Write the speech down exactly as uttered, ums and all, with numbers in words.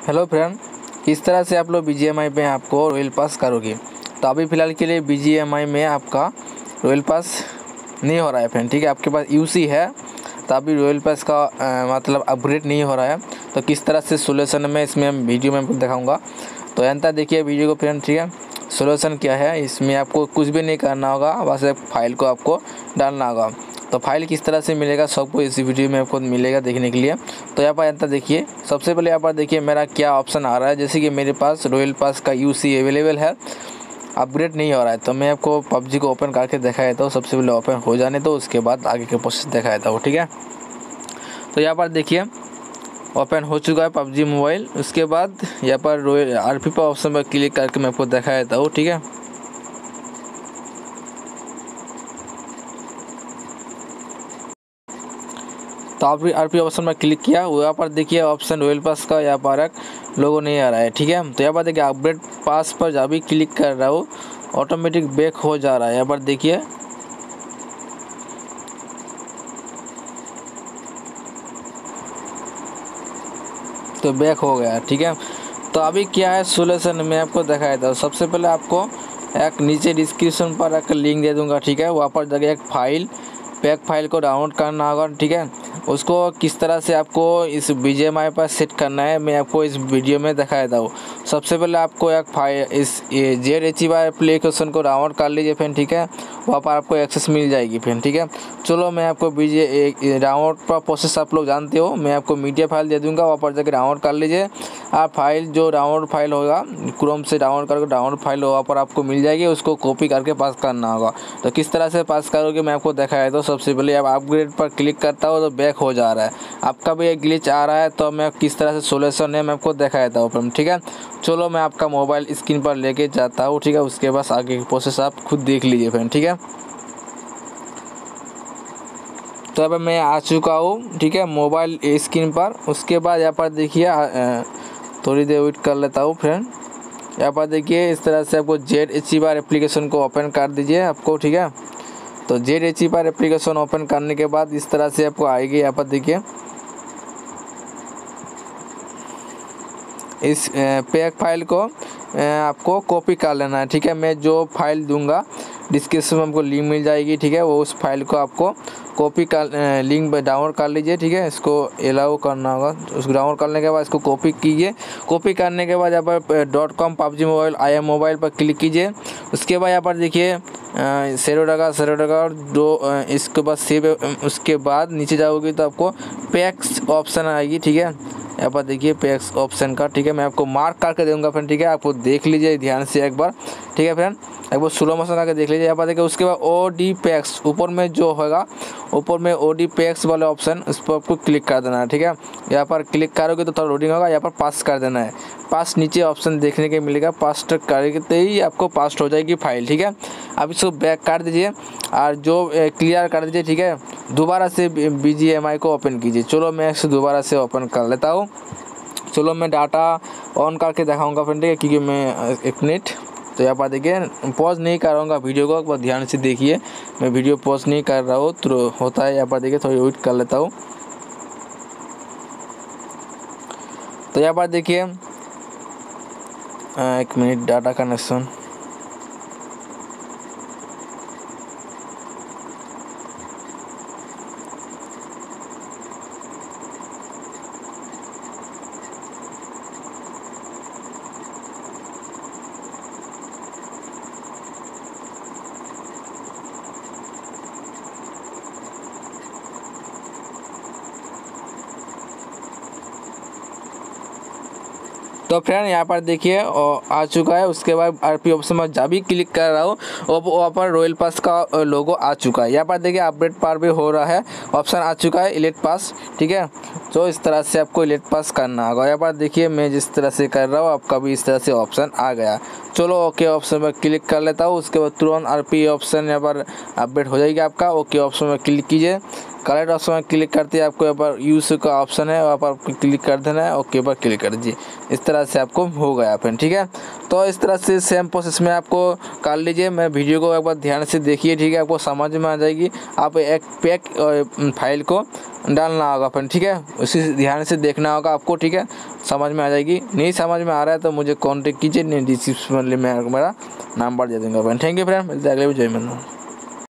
Hello friend, किस तरह से आप लोग बी जी एम आई में आपको रॉयल पास करोगे। तो अभी फ़िलहाल के लिए बी जी एम आई में आपका रॉयल पास नहीं हो रहा है फ्रेंड, ठीक है। आपके पास यू सी है तो अभी रॉयल पास का आ, मतलब अपग्रेड नहीं हो रहा है। तो किस तरह से सोल्यूशन में इसमें हम वीडियो में आपको दिखाऊंगा। तो अंत तक देखिए वीडियो को फ्रेंड, ठीक है। सोल्यूशन क्या है, इसमें आपको कुछ भी नहीं करना होगा, बस एक फाइल को आपको डालना होगा। तो फाइल किस तरह से मिलेगा सबको इस वीडियो में आपको मिलेगा देखने के लिए। तो यहाँ पर अंत देखिए, सबसे पहले यहाँ पर देखिए मेरा क्या ऑप्शन आ रहा है। जैसे कि मेरे पास रॉयल पास का यू सी अवेलेबल है, अपग्रेड नहीं हो रहा है। तो मैं आपको पबजी को ओपन करके दिखा देता हूँ। सबसे पहले ओपन हो जाने तो उसके बाद आगे के प्रोसेस दिखा देता हूँ, ठीक है। तो यहाँ पर देखिए ओपन हो चुका है पबजी मोबाइल। उसके बाद यहाँ पर रॉयल आर पी पर ऑप्शन पर क्लिक करके मैं आपको दिखा देता हूँ, ठीक है। तो आप आर पी ऑप्शन में क्लिक किया, यहाँ पर देखिए ऑप्शन रॉयल पास का यहाँ पर एक लोगो नहीं आ रहा है, ठीक है। तो यहाँ पर देखिए अपडेट पास पर जब भी क्लिक कर रहा हो ऑटोमेटिक बैक हो जा रहा है। यहाँ पर देखिए तो बैक हो गया, ठीक है। तो अभी क्या है सोल्यूशन में आपको दिखाया था। सबसे पहले आपको एक नीचे डिस्क्रिप्शन पर एक लिंक दे दूंगा, ठीक है। वहाँ पर जगह एक फाइल पैक फाइल को डाउनलोड करना होगा, ठीक है। उसको किस तरह से आपको इस बी जी एम आई पर सेट करना है मैं आपको इस वीडियो में दिखा देता हूँ। सबसे पहले आपको एक फाइल इस जेड एच वाई एप्लीकेशन को डाउनलोड कर लीजिए फ्रेंड, ठीक है। वहाँ पर आपको एक्सेस मिल जाएगी फ्रेंड, ठीक है। चलो मैं आपको बीजे डाउनलोड का प्रोसेस आप लोग जानते हो, मैं आपको मीडिया फाइल दे दूँगा, वहाँ पर जाकर डाउनलोड कर लीजिए। आप फाइल जो डाउनलोड फाइल होगा क्रोम से डाउनलोड करके डाउनलोड फाइल वहाँ पर आपको मिल जाएगी, उसको कॉपी करके पास करना होगा। तो किस तरह से पास करोगे मैं आपको दिखाया। तो सबसे पहले आप अपग्रेड पर क्लिक करता हो तो बैक हो जा रहा है, आपका भी एक ग्लिच आ रहा है। तो मैं किस तरह से सोल्यूशन है मैं आपको दिखा देता हूँ, ठीक है। चलो मैं आपका मोबाइल स्क्रीन पर लेके जाता हूँ, ठीक है। उसके बाद आगे की प्रोसेस आप खुद देख लीजिए फ्रेंड, ठीक है। तो अब मैं आ चुका हूँ, ठीक है, मोबाइल स्क्रीन पर। उसके बाद यहाँ पर देखिए थोड़ी देर वेट कर लेता हूँ फ्रेंड। यहाँ पर देखिए इस तरह से आपको जेड एच बार एप्लीकेशन को ओपन कर दीजिए आपको, ठीक है। तो जेड एच बार एप्लीकेशन ओपन करने के बाद इस तरह से आपको आएगी। यहाँ पर देखिए इस पैक फाइल को आपको कॉपी कर लेना है, ठीक है। मैं जो फाइल दूंगा डिस्क्रिप्शन में आपको लिंक मिल जाएगी, ठीक है। वो उस फाइल को आपको कॉपी कर लिंक डाउनलोड कर लीजिए, ठीक है। इसको अलाउ करना होगा। उसको डाउनलोड करने के बाद इसको कॉपी कीजिए। कॉपी करने के बाद यहाँ पर dot com PUBG mobile I M mobile पर क्लिक कीजिए। उसके बाद यहाँ पर देखिए सेरो टका सेरो टका और दो इसके बाद सेव। उसके बाद नीचे जाओगे तो आपको पैक्स ऑप्शन आएगी, ठीक है। यहाँ पर देखिए पैक्स ऑप्शन का, ठीक है। मैं आपको मार्क करके दूंगा फ्रेंड, ठीक है। आपको देख लीजिए ध्यान से एक बार, ठीक है फ्रेंड। एक बार स्लो मोशन करके देख लीजिए। यहाँ पर देखिए उसके बाद ओ डी पैक्स ऊपर में जो होगा, ऊपर में ओ डी पैक्स वाला ऑप्शन, उस पर आपको क्लिक कर देना है, ठीक है। यहाँ पर क्लिक करोगे तो थोड़ा लोडिंग होगा, यहाँ पर पास कर देना है। पास नीचे ऑप्शन देखने के मिलेगा, पास करते ही आपको पास हो जाएगी फाइल, ठीक है। अब इसको बैक कर दीजिए और जो क्लियर कर दीजिए, ठीक है। दोबारा से बी जी एम आई को ओपन कीजिए। चलो मैं इसे दोबारा से ओपन कर लेता हूँ। चलो मैं डाटा ऑन करके दिखाऊंगा फ्रेंड, ठीक है, क्योंकि मैं एक मिनट। तो यहाँ पर देखिए पॉज नहीं करूँगा वीडियो को, बहुत ध्यान से देखिए। मैं वीडियो पॉज नहीं कर रहा हूँ तो होता है। यहाँ पर देखिए थोड़ी वेट कर लेता हूँ। तो यहाँ पर देखिए एक मिनट, डाटा कनेक्शन। तो फ्रेंड यहाँ पर देखिए आ चुका है। उसके बाद आर पी ऑप्शन में जब भी क्लिक कर रहा हूँ वहाँ पर रॉयल पास का लोगो आ चुका है। यहाँ पर देखिए अपडेट पार भी हो रहा है, ऑप्शन आ चुका है इलेक्ट पास, ठीक है। तो इस तरह से आपको इलेक्ट पास करना होगा। यहाँ पर देखिए मैं जिस तरह से कर रहा हूँ आपका भी इस तरह से ऑप्शन आ गया। चलो ओके ऑप्शन पर क्लिक कर लेता हूँ। उसके बाद तुरंत आर पी ऑप्शन यहाँ पर अपडेट हो जाएगी आपका। ओके ऑप्शन में क्लिक कीजिए। करेक्ट ऑप्शन में क्लिक करते हैं आपको यहाँ पर यूज़ का ऑप्शन है, वहाँ पर क्लिक कर देना है। ओके पर क्लिक कर दीजिए। इस तरह से आपको हो गया फ्रेंड, ठीक है। तो इस तरह से सेम प्रोसेस में आपको कर लीजिए। मैं वीडियो को एक बार ध्यान से देखिए, ठीक है, आपको समझ में आ जाएगी। आप एक पैक फाइल को डालना होगा फ्रेंड, ठीक है, उसी ध्यान से देखना होगा आपको, ठीक है। समझ में आ जाएगी। नहीं समझ में आ रहा है तो मुझे कॉन्टेक्ट कीजिए, नहीं डिस्क्रिप्शन में मेरा नंबर दे दूँगा फ्रेंड। थैंक यू फ्रेंड, मिलते हैं अगले वीडियो में।